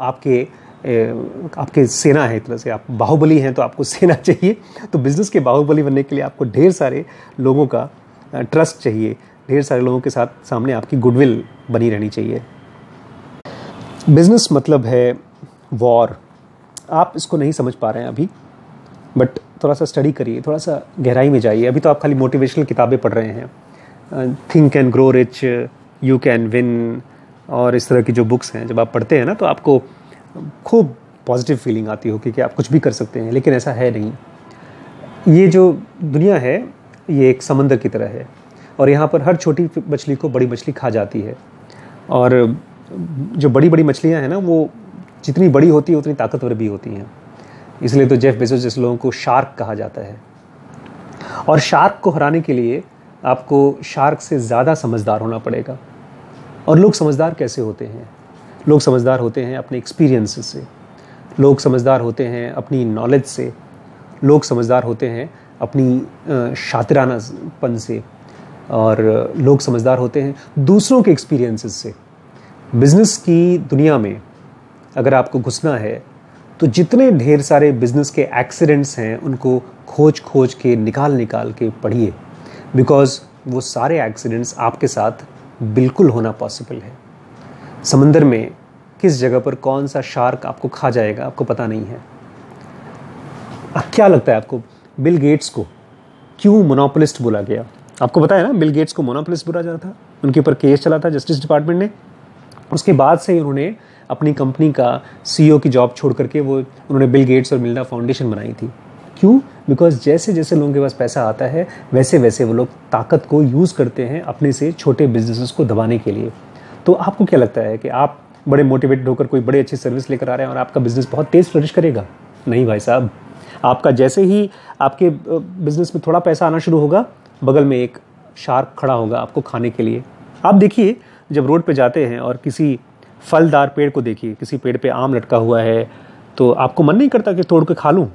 आपके सेना है। एक तरह से आप बाहुबली हैं तो आपको सेना चाहिए। तो बिज़नेस के बाहुबली बनने के लिए आपको ढेर सारे लोगों का ट्रस्ट चाहिए, ढेर सारे लोगों के साथ सामने आपकी गुडविल बनी रहनी चाहिए। बिजनेस मतलब है वॉर, आप इसको नहीं समझ पा रहे हैं अभी, बट थोड़ा सा स्टडी करिए, थोड़ा सा गहराई में जाइए। अभी तो आप खाली मोटिवेशनल किताबें पढ़ रहे हैं, think and grow rich, you can win और इस तरह की जो बुक्स हैं, जब आप पढ़ते हैं ना तो आपको खूब पॉजिटिव फीलिंग आती होगी कि आप कुछ भी कर सकते हैं, लेकिन ऐसा है नहीं। ये जो दुनिया है ये एक समंदर की तरह है और यहाँ पर हर छोटी मछली को बड़ी मछली खा जाती है, और जो बड़ी बड़ी मछलियाँ हैं ना वो जितनी बड़ी होती है उतनी ताकतवर भी होती हैं। इसलिए तो जेफ बेजोस जैसे लोगों को शार्क कहा जाता है, और शार्क को हराने के लिए आपको शार्क से ज़्यादा समझदार होना पड़ेगा। और लोग समझदार कैसे होते हैं? लोग समझदार होते हैं अपने एक्सपीरियंसेस से, लोग समझदार होते हैं अपनी नॉलेज से, लोग समझदार होते हैं अपनी शातिरानापन से, और लोग समझदार होते हैं दूसरों के एक्सपीरियंसेस से। बिज़नेस की दुनिया में अगर आपको घुसना है तो जितने ढेर सारे बिज़नेस के एक्सीडेंट्स हैं उनको खोज खोज के निकाल के पढ़िए, बिकॉज़ वो सारे एक्सीडेंट्स आपके साथ बिल्कुल होना पॉसिबल है। समंदर में किस जगह पर कौन सा शार्क आपको खा जाएगा आपको पता नहीं है। क्या लगता है आपको, बिल गेट्स को क्यों मोनोपोलिस्ट बोला गया? आपको पता है ना, बिल गेट्स को मोनोपोलिस्ट बोला जाता था, उनके ऊपर केस चला था जस्टिस डिपार्टमेंट ने। उसके बाद से उन्होंने अपनी कंपनी का सीईओ की जॉब छोड़ करके उन्होंने बिल गेट्स और मिलिंडा फाउंडेशन बनाई थी। क्यों? बिकॉज जैसे जैसे लोगों के पास पैसा आता है वैसे वैसे वो लोग ताकत को यूज़ करते हैं अपने से छोटे बिजनेसेस को दबाने के लिए। तो आपको क्या लगता है कि आप बड़े मोटिवेटेड होकर कोई बड़ी अच्छी सर्विस लेकर आ रहे हैं और आपका बिजनेस बहुत तेज़ फ्लरिश करेगा? नहीं भाई साहब, आपका जैसे ही आपके बिजनेस में थोड़ा पैसा आना शुरू होगा, बगल में एक शार्क खड़ा होगा आपको खाने के लिए। आप देखिए, जब रोड पे जाते हैं और किसी फलदार पेड़ को देखिए, किसी पेड़ पे आम लटका हुआ है तो आपको मन नहीं करता कि तोड़ के खा लूं?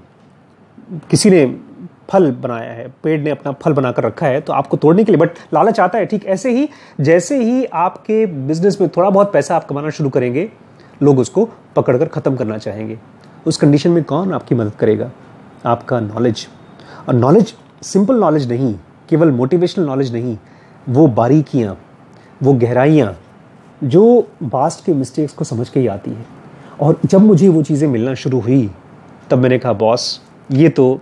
किसी ने फल बनाया है, पेड़ ने अपना फल बनाकर रखा है तो आपको तोड़ने के लिए बट लालच आता है। ठीक ऐसे ही जैसे ही आपके बिजनेस में थोड़ा बहुत पैसा आप कमाना शुरू करेंगे, लोग उसको पकड़कर ख़त्म करना चाहेंगे। उस कंडीशन में कौन आपकी मदद करेगा? आपका नॉलेज। और नॉलेज सिंपल नॉलेज नहीं, केवल मोटिवेशनल नॉलेज नहीं, वो बारीकियाँ, वो गहराइयाँ जो बास्ट के मिस्टेक्स को समझ के ही आती है। और जब मुझे वो चीज़ें मिलना शुरू हुई तब मैंने कहा बॉस, ये तो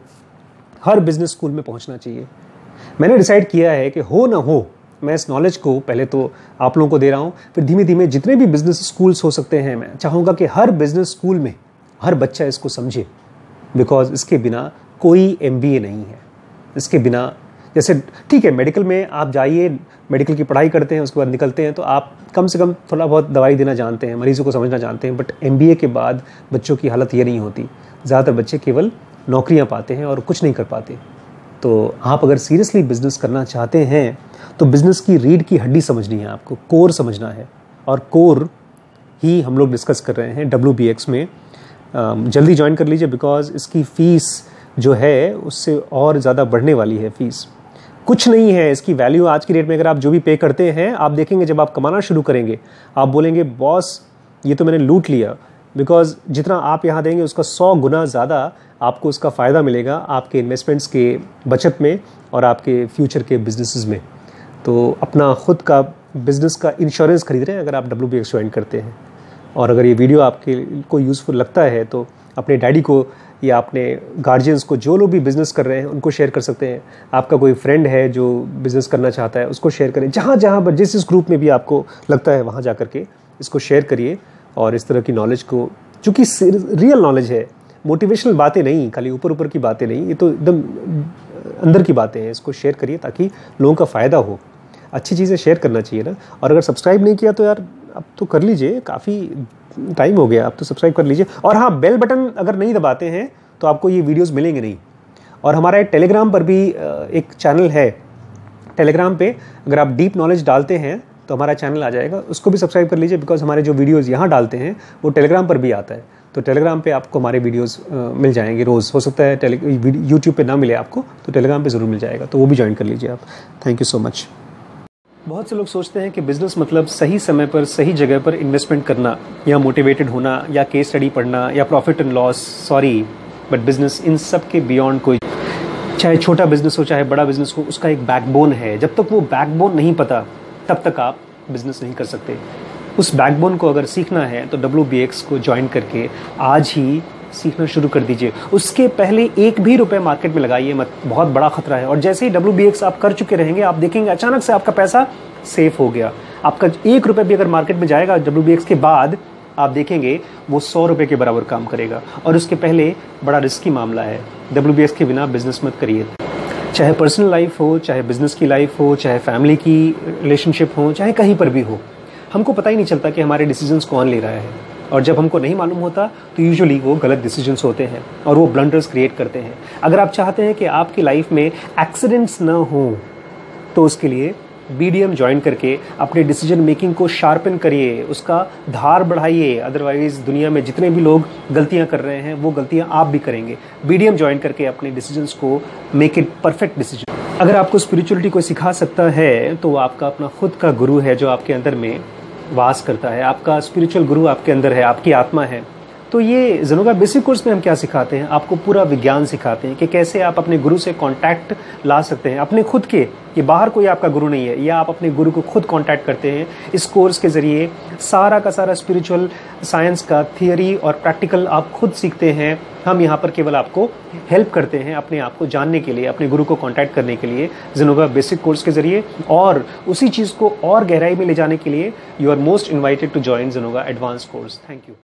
हर बिजनेस स्कूल में पहुंचना चाहिए। मैंने डिसाइड किया है कि हो ना हो मैं इस नॉलेज को पहले तो आप लोगों को दे रहा हूँ, फिर धीमे धीमे जितने भी बिजनेस स्कूल्स हो सकते हैं मैं चाहूँगा कि हर बिजनेस स्कूल में हर बच्चा इसको समझे। बिकॉज इसके बिना कोई MBA नहीं है। इसके बिना, जैसे ठीक है मेडिकल में आप जाइए, मेडिकल की पढ़ाई करते हैं, उसके बाद निकलते हैं तो आप कम से कम थोड़ा बहुत दवाई देना जानते हैं, मरीजों को समझना जानते हैं। बट MBA के बाद बच्चों की हालत ये नहीं होती। ज़्यादातर बच्चे केवल नौकरियां पाते हैं और कुछ नहीं कर पाते। तो आप अगर सीरियसली बिजनेस करना चाहते हैं तो बिजनेस की रीढ़ की हड्डी समझनी है, आपको कोर समझना है। और कोर ही हम लोग डिस्कस कर रहे हैं WBX में। जल्दी ज्वाइन कर लीजिए, बिकॉज इसकी फ़ीस जो है उससे और ज़्यादा बढ़ने वाली है। फ़ीस कुछ नहीं है, इसकी वैल्यू आज की डेट में अगर आप जो भी पे करते हैं, आप देखेंगे जब आप कमाना शुरू करेंगे आप बोलेंगे बॉस ये तो मैंने लूट लिया। बिकॉज जितना आप यहाँ देंगे उसका 100 गुना ज़्यादा आपको उसका फ़ायदा मिलेगा आपके इन्वेस्टमेंट्स के बचत में और आपके फ्यूचर के बिजनेसेस में। तो अपना खुद का बिजनेस का इंश्योरेंस खरीद रहे हैं अगर आप WBX ज्वाइन करते हैं। और अगर ये वीडियो आपके को यूज़फुल लगता है तो अपने डैडी को या अपने गार्जियंस को, जो लोग भी बिज़नेस कर रहे हैं उनको शेयर कर सकते हैं। आपका कोई फ्रेंड है जो बिज़नेस करना चाहता है उसको शेयर करें। जहाँ जहाँ पर जिस ग्रुप में भी आपको लगता है वहाँ जा कर के इसको शेयर करिए। और इस तरह की नॉलेज को, चूँकि रियल नॉलेज है, मोटिवेशनल बातें नहीं, खाली ऊपर ऊपर की बातें नहीं, ये तो एकदम अंदर की बातें हैं। इसको शेयर करिए ताकि लोगों का फ़ायदा हो। अच्छी चीज़ें शेयर करना चाहिए ना। और अगर सब्सक्राइब नहीं किया तो यार अब तो कर लीजिए, काफ़ी टाइम हो गया, अब तो सब्सक्राइब कर लीजिए। और हाँ, बेल बटन अगर नहीं दबाते हैं तो आपको ये वीडियोस मिलेंगे नहीं। और हमारा टेलीग्राम पर भी एक चैनल है। टेलीग्राम पे अगर आप डीप नॉलेज डालते हैं तो हमारा चैनल आ जाएगा, उसको भी सब्सक्राइब कर लीजिए। बिकॉज हमारे जो वीडियोज़ यहाँ डालते हैं वो टेलीग्राम पर भी आता है। तो टेलीग्राम पे आपको हमारे वीडियोस मिल जाएंगे रोज़। हो सकता है यूट्यूब पे ना मिले आपको, तो टेलीग्राम पे ज़रूर मिल जाएगा, तो वो भी ज्वाइन कर लीजिए आप। Thank you so much. बहुत से लोग सोचते हैं कि बिज़नेस मतलब सही समय पर सही जगह पर इन्वेस्टमेंट करना, या मोटिवेटेड होना, या केस स्टडी पढ़ना, या profit and loss. Sorry, but business इन सब के बियॉन्ड कोई, चाहे छोटा बिज़नेस हो चाहे बड़ा बिज़नेस हो, उसका एक बैकबोन है। जब तक वो बैकबोन नहीं पता तब तक आप बिज़नेस नहीं कर सकते। उस बैकबोन को अगर सीखना है तो WBX को ज्वाइन करके आज ही सीखना शुरू कर दीजिए। उसके पहले एक भी रुपए मार्केट में लगाइए मत, बहुत बड़ा खतरा है। और जैसे ही WBX आप कर चुके रहेंगे, आप देखेंगे अचानक से आपका पैसा सेफ हो गया। आपका 1 रुपए भी अगर मार्केट में जाएगा WBX के बाद, आप देखेंगे वो 100 रुपए के बराबर काम करेगा। और उसके पहले बड़ा रिस्की मामला है, WBX के बिना बिजनेस मत करिए। चाहे पर्सनल लाइफ हो, चाहे बिजनेस की लाइफ हो, चाहे फैमिली की रिलेशनशिप हो, चाहे कहीं पर भी हो, हमको पता ही नहीं चलता कि हमारे डिसीजंस कौन ले रहा है। और जब हमको नहीं मालूम होता तो यूजुअली वो गलत डिसीजंस होते हैं और वो ब्लंडर्स क्रिएट करते हैं। अगर आप चाहते हैं कि आपकी लाइफ में एक्सीडेंट्स ना हो तो उसके लिए BDM ज्वाइन करके अपने डिसीजन मेकिंग को शार्पन करिए, उसका धार बढ़ाइए। अदरवाइज दुनिया में जितने भी लोग गलतियां कर रहे हैं वो गलतियां आप भी करेंगे। BDM ज्वाइन करके अपने डिसीजंस को मेक इट परफेक्ट डिसीजन। अगर आपको स्पिरिचुअलिटी को सिखा सकता है तो वो आपका अपना खुद का गुरु है जो आपके अंदर में वास करता है। आपका स्पिरिचुअल गुरु आपके अंदर है, आपकी आत्मा है। तो ये ज़ेनोगा बेसिक कोर्स में हम क्या सिखाते हैं, आपको पूरा विज्ञान सिखाते हैं कि कैसे आप अपने गुरु से कांटेक्ट ला सकते हैं, अपने खुद के। ये बाहर कोई आपका गुरु नहीं है, या आप अपने गुरु को खुद कांटेक्ट करते हैं। इस कोर्स के ज़रिए सारा का सारा स्पिरिचुअल साइंस का थियरी और प्रैक्टिकल आप खुद सीखते हैं। हम यहाँ पर केवल आपको हेल्प करते हैं अपने आप को जानने के लिए, अपने गुरु को कांटेक्ट करने के लिए ज़ेनोगा बेसिक कोर्स के ज़रिए। और उसी चीज़ को और गहराई में ले जाने के लिए you are most invited to join Zenoga advance course. Thank you.